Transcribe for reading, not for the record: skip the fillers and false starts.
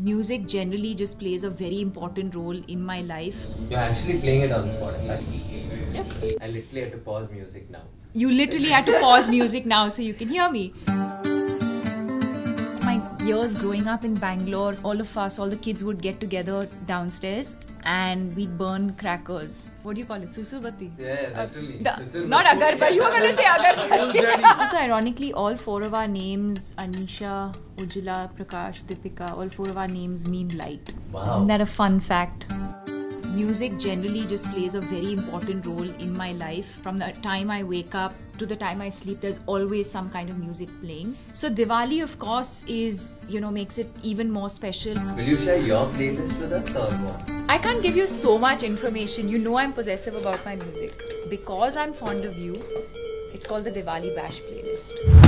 music generally just plays a very important role in my life. You're actually playing it on Spotify. Yep. I literally had to pause music now. You literally had to pause music now so you can hear me. My years growing up in Bangalore, all the kids would get together downstairs and we'd burn crackers. What do you call it? Susurbati? Yeah, literally. Not Agarbatti. You were going to say Agarbatti. Also, ironically, all four of our names, Anisha, Ujjwala, Prakash, Deepika, all four of our names mean light. Wow. Isn't that a fun fact? Music generally just plays a very important role in my life. From the time I wake up to the time I sleep, there's always some kind of music playing. So Diwali, of course, is, makes it even more special. Will you share your playlist with us or what? I can't give you so much information. You know I'm possessive about my music. Because I'm fond of you, it's called the Diwali Bash playlist.